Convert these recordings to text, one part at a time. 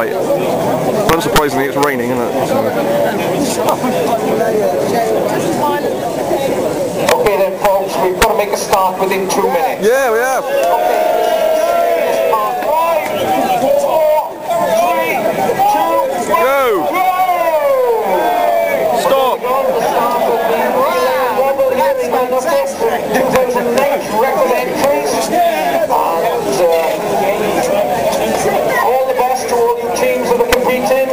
right. Unsurprisingly, it's raining, isn't it? Okay then, folks, we've got to make a start within 2 minutes. Yeah, we have. Okay. 5, 4, 3, 2, 1, Go! Stop! 2008 record entries. And all the best to all you teams that are competing.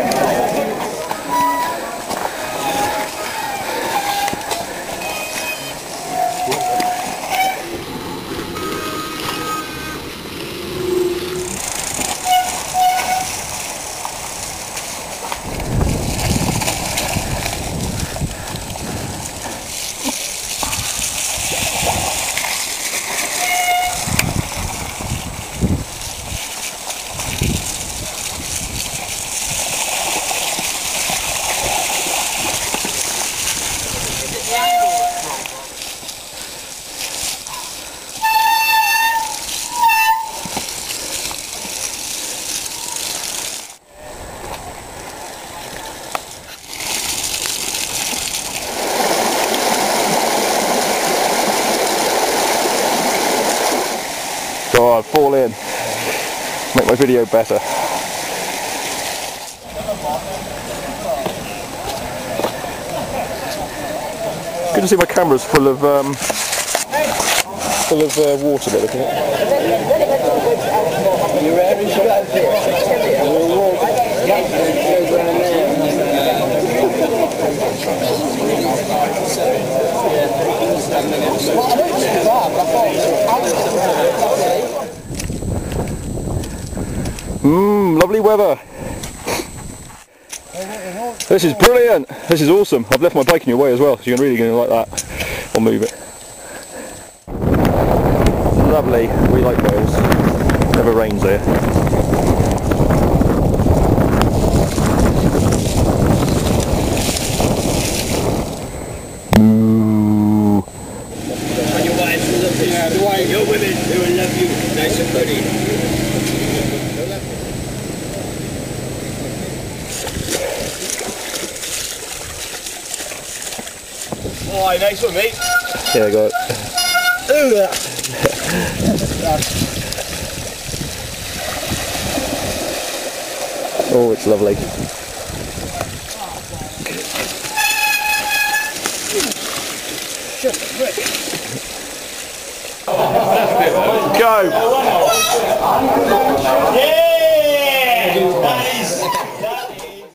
God, fall in. Make my video better. Good to see my camera's full of water there, isn't it? Lovely weather. This is brilliant. This is awesome. I've left my bike in your way as well, so you're really going to like that. I'll move it. Lovely. We like Wales. Never rains here. Ooh. Your women who will love you, nice and pretty. Oh, nice one, mate. Yeah, I got it. Oh, it's lovely. Go! Yeah! Nice!